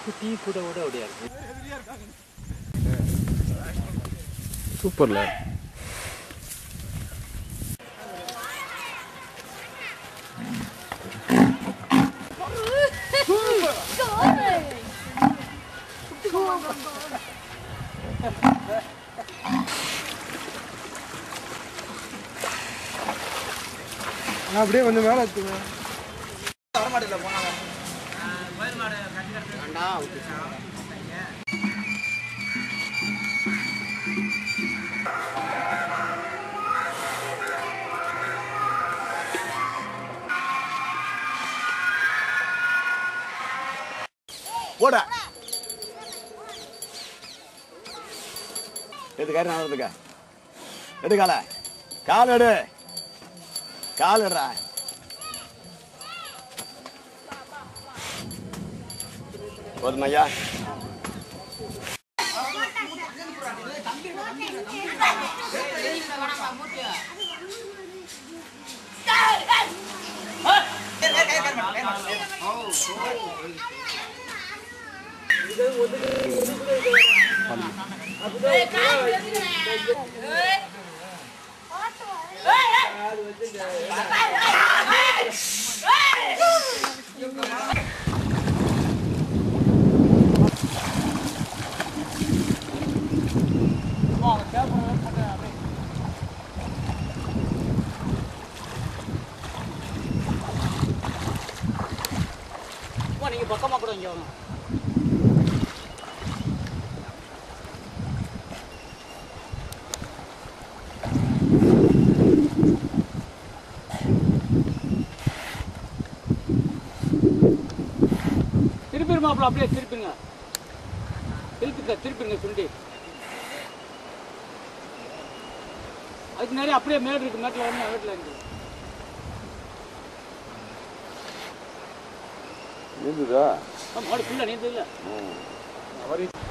Tea கூட கூட அப்படியா இருக்கு. சூப்பர்ல. அப்படியே கொஞ்சம் மேலே எடுத்துங்க. வரமாட்டில் போனாங்க கோயில் மாடு கட்டி வேண்டாம். போட எதுக்காரு நான் வரதுக்கா எடுக்கால கால் எடு கால் எடுறா போதும் ஐயா. நீங்க பக்கமா கூட இங்க வரணும். திருப்பிடுமாப்ல அப்படியே திருப்பிங்க திருப்பிங்க சுண்டி அதுக்கு நிறைய அப்படியே மேடு இருக்கு. மேட்டில் வரணும் வீட்டில் இருக்கு. நீந்துதா மாடு ஃபுல்லாக நீந்தது இல்லை.